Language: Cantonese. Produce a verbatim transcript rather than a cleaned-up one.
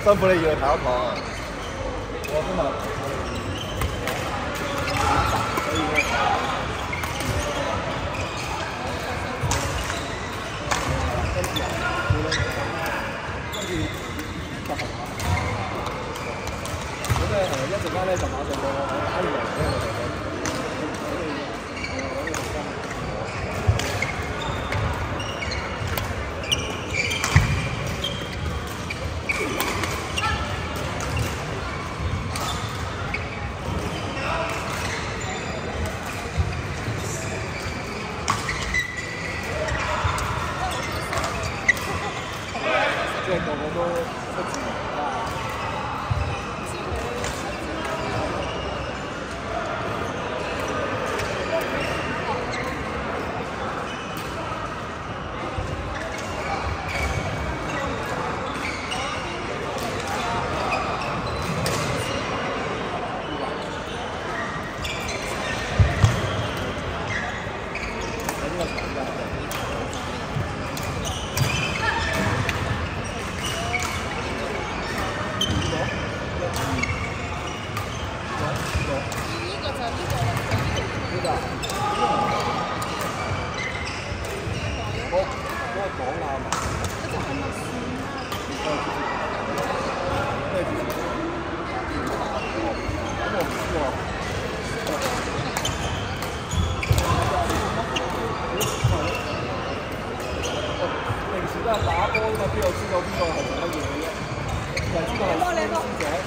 辛苦你要跑一跑啊！我今日所以咧，跟住跟住十號啊！咁咧誒，一陣間咧就馬上到我打完嚟咧，我就想即係個個都出自然啦。打波嘛，邊有知道邊個係做乜嘢嘅啫？就係知道係師姐。